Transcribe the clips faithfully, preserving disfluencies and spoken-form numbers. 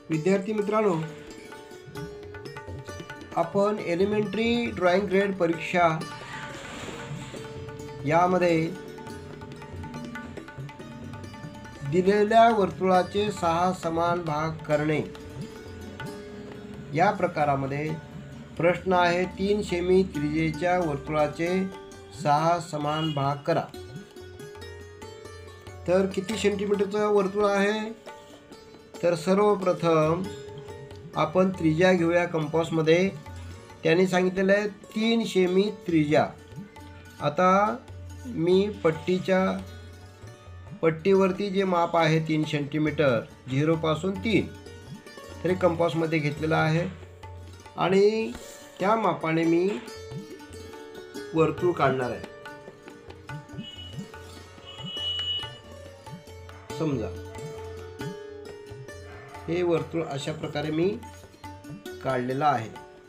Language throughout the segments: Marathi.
विद्यार्थी मित्रांनो, आपण एलिमेंटरी ड्रॉइंग ग्रेड परीक्षा यामध्ये दिलेल्या वर्तुळाचे सहा समान भाग करणे या प्रकारामध्ये प्रश्न आहे, तीन सेमी त्रिज्येच्या वर्तुळाचे सहा समान भाग करा. तर किती सेंटीमीटरचं वर्तुळ आहे? तर सर्वप्रथम आपण त्रिज्या घेऊया कंपासमध्ये. त्यांनी सांगितलेलं आहे तीन सेमी त्रिज्या. आता मी पट्टीच्या पट्टीवरती जे माप आहे तीन सेंटीमीटर झिरोपासून तीन तरी कंपासमध्ये घेतलेलं आहे आणि त्या मापाने मी वर्तुळ काढणार आहे. समजा हे वर्तुळ अशा प्रकारे मी काढलेलं आहे.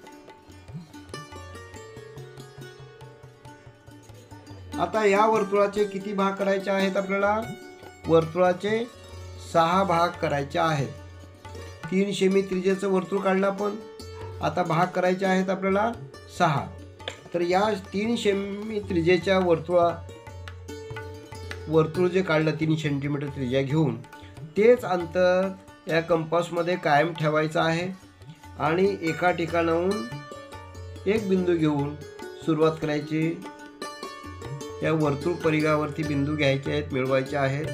आता या वर्तुळाचे किती भाग करायचे आहेत? आपल्याला वर्तुळाचे सहा भाग करायचे आहेत. तीन सेमी त्रिज्येचं वर्तुळ काढलं आपण. आता भाग करायचे आहेत आपल्याला सहा. तर या तीन सेमी त्रिज्येच्या वर्तुळा वर्तुळ जे काढलं तीन सेंटीमीटर त्रिज्या घेऊन तेच अंतर या कंपासमध्ये कायम ठेवायचं आहे आणि एका ठिकाणाहून एक बिंदू घेऊन सुरुवात करायची. या वर्तुळ परिघावरती बिंदू घ्यायचे आहेत, मिळवायचे आहेत.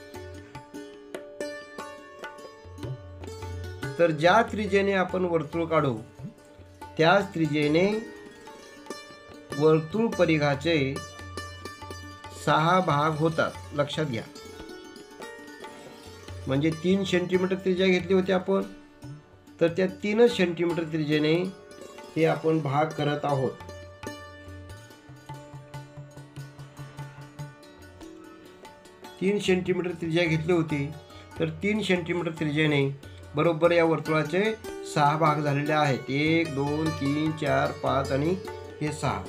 तर ज्या त्रिज्येने आपण वर्तुळ काढू त्याच त्रिज्येने वर्तुळ परिघाचे सहा भाग होतात. लक्षात घ्या. म्हणजे तीन सेंटीमीटर त्रिज्या घेतली होती आपण, तर त्या तीनच सेंटीमीटर त्रिज्येने हे आपण भाग करत आहोत. तीन सेंटीमीटर त्रिज्या घेतली होती तर तीन सेंटीमीटर त्रिज्येने बरोबर या वर्तुळाचे सहा भाग झालेले आहेत. एक दोन तीन चार पाच आणि हे सहा.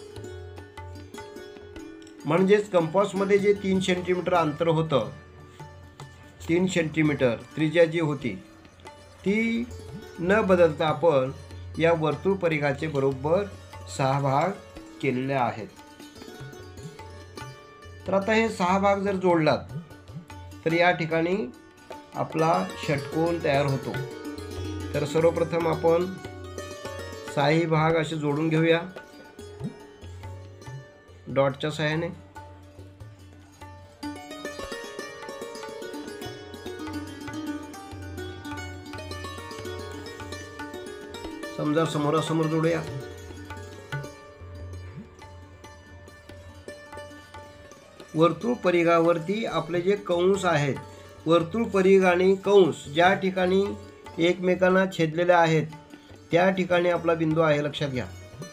म्हणजेच कंपासमध्ये जे तीन सेंटीमीटर अंतर होतं, तीन सेंटीमीटर त्रिज्या जी होती ती न बदलता आपण या वर्तुळ परिघाचे बरोबर सहा भाग केलेले आहेत. तर आता हे सहा भाग जर जोडलात तर या ठिकाणी आपला षटकोन तयार होतो. तर सर्वप्रथम आपण सहाही भाग असे जोडून घेऊया डॉटच्या सहाय्याने. समजा समोरासमोर जोडूया. वर्तुळ परिघावरती आपले जे कंस आहेत, वर्तुळ परिघ आणि कंस ज्या ठिकाणी एकमेकांना छेदलेले आहेत त्या ठिकाणी आपला बिंदू आहे. लक्षात घ्या.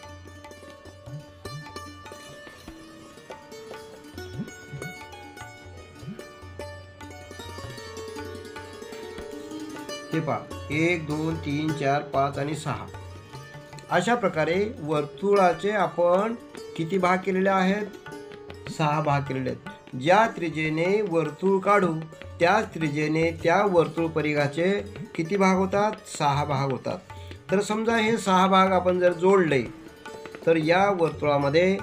हे पहा, एक दोन तीन चार पाच आणि सहा अशा प्रकारे वर्तुळाचे आपण किती भाग केलेले आहेत? सहा भाग केलेले आहेत. ज्या त्रिज्येने वर्तुळ काढू त्याच त्रिज्येने त्या वर्तुळ परिघाचे किती भाग होतात? सहा भाग होतात. तर समजा हे सहा भाग आपण जर जोडले तर या वर्तुळामध्ये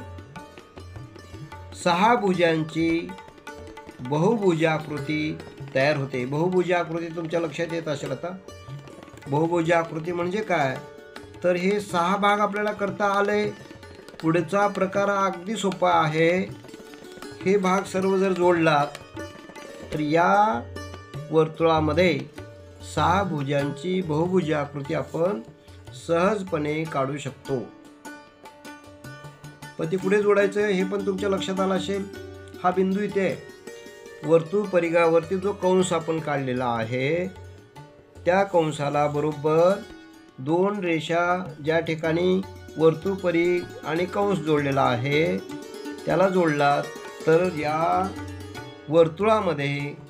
सहा भुजांची बहुभुजाकृती तयार होते. बहुभुजाकृती तुमच्या लक्षात येत असेल. आता बहुभुजाकृती म्हणजे काय? तर हे सहा भाग आपल्याला करता आले. पुढचा प्रकार अगदी सोपा आहे. हे भाग सर्व जर जोडलात तर या वर्तुळामध्ये सहा भुजांची बहुभुजाकृती आपण सहजपणे काढू शकतो. पण ते कुठे जोडायचं हे पण तुमच्या लक्षात आलं असेल. हा बिंदू इथे वर्तुळ परिघावरती जो कंस आपण काढलेला आहे त्या कंसाला बरोबर दोन रेषा ज्या ठिकाणी वर्तुळ परिघ आणि कंस जोडलेला आहे त्याला जोडला तर या वर्तुळामध्ये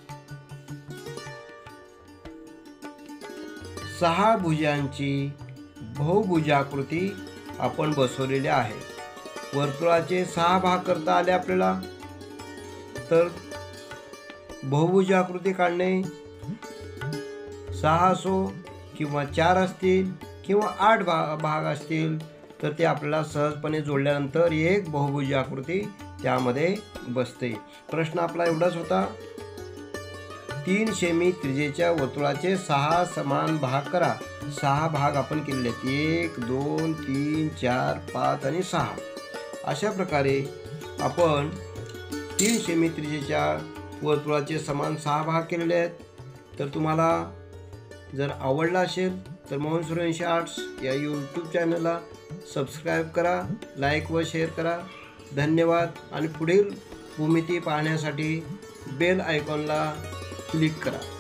सहा भुजांची बहुभुजाकृती आपण बसवलेली आहे. वर्तुळाचे सहा भाग करता आले आपल्याला. तर बहुभुजाकृती काढणे सहा असो किंवा चार असतील किंवा आठ भा भाग असतील तर ते आपल्याला सहजपणे जोडल्यानंतर एक बहुभुजी आकृती त्यामध्ये बसते. प्रश्न आपला एवढाच होता, तीन सेमी त्रिज्येच्या वर्तुळाचे सहा समान भाग करा. सहा भाग आपण केलेले आहेत, एक दोन तीन चार पाच आणि सहा. अशा प्रकारे आपण तीन सेमी त्रिज्येच्या वर्तुळाचे समान सहा भाग केलेले आहेत. तर तुम्हाला जर आवडला असेल तर मोहन सूर्यवंशी आर्ट्स या यूट्यूब चॅनलला सबस्क्राईब करा, लाईक व शेअर करा. धन्यवाद. आणि पुढील भूमिती पाहण्यासाठी बेल आयकॉनला क्लिक करा.